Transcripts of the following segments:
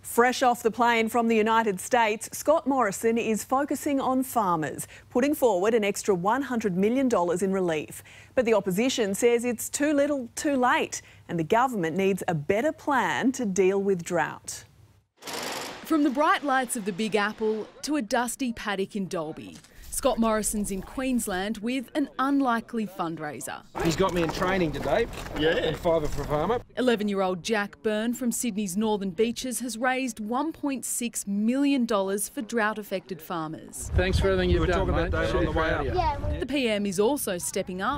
Fresh off the plane from the United States, Scott Morrison is focusing on farmers, putting forward an extra $100 million in relief. But the opposition says it's too little too late and the government needs a better plan to deal with drought. From the bright lights of the Big Apple to a dusty paddock in Dalby, Scott Morrison's in Queensland with an unlikely fundraiser. He's got me in training today. Yeah. Fibre for Farmer. 11-year-old Jack Byrne from Sydney's northern beaches has raised $1.6 million for drought-affected farmers. Thanks for everything you've done, mate. On the way out. Yeah. The PM is also stepping up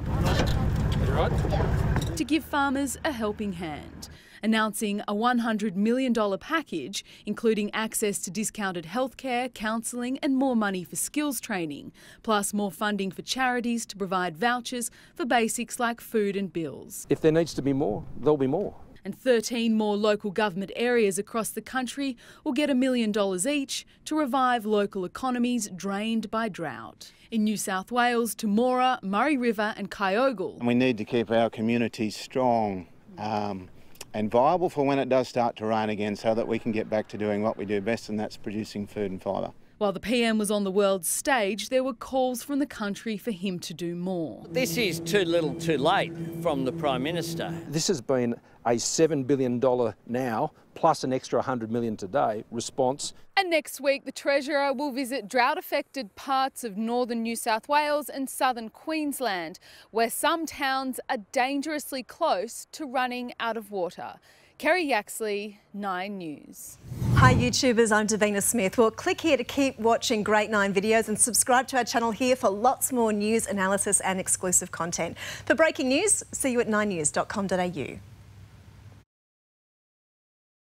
to give farmers a helping hand, announcing a $100 million package, including access to discounted healthcare, counselling and more money for skills training, plus more funding for charities to provide vouchers for basics like food and bills. If there needs to be more, there'll be more. And 13 more local government areas across the country will get $1 million each to revive local economies drained by drought. In New South Wales, Temora, Murray River and Kyogle. We need to keep our communities strong and viable for when it does start to rain again, so that we can get back to doing what we do best, and that's producing food and fibre. While the PM was on the world stage, there were calls from the country for him to do more. This is too little too late from the Prime Minister. This has been a $7 billion now, plus an extra $100 million today, response. And next week, the Treasurer will visit drought-affected parts of northern New South Wales and southern Queensland, where some towns are dangerously close to running out of water. Kerry Yaxley, 9 News. Hi YouTubers, I'm Davina Smith. Well, click here to keep watching Great 9 videos and subscribe to our channel here for lots more news, analysis and exclusive content. For breaking news, see you at 9news.com.au.